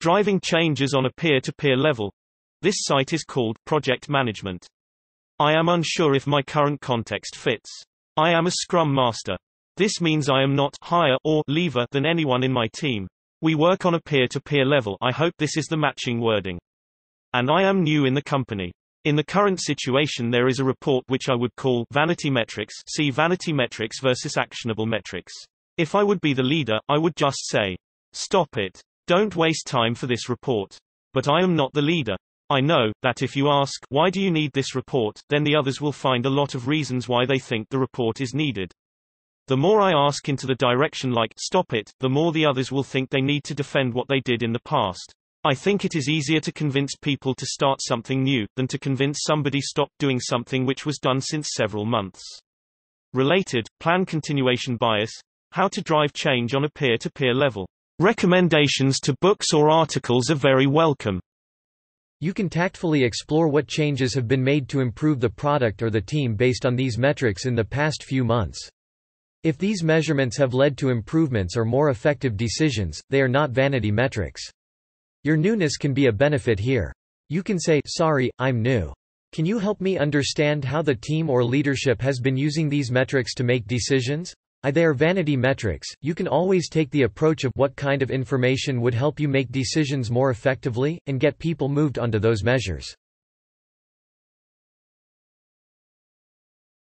Driving changes on a peer-to-peer level. This site is called Project Management. I am unsure if my current context fits. I am a Scrum Master. This means I am not higher or leaver than anyone in my team. We work on a peer-to-peer level. I hope this is the matching wording. And I am new in the company. In the current situation there is a report which I would call vanity metrics. See vanity metrics versus actionable metrics. If I would be the leader, I would just say, stop it. Don't waste time for this report. But I am not the leader. I know that if you ask, why do you need this report, then the others will find a lot of reasons why they think the report is needed. The more I ask into the direction like, stop it, the more the others will think they need to defend what they did in the past. I think it is easier to convince people to start something new, than to convince somebody stop doing something which was done since several months. Related, plan continuation bias. How to drive change on a peer-to-peer level. Recommendations to books or articles are very welcome. You can tactfully explore what changes have been made to improve the product or the team based on these metrics in the past few months. If these measurements have led to improvements or more effective decisions, they are not vanity metrics. Your newness can be a benefit here. You can say, sorry, I'm new. Can you help me understand how the team or leadership has been using these metrics to make decisions? They are vanity metrics. You can always take the approach of what kind of information would help you make decisions more effectively, and get people moved onto those measures.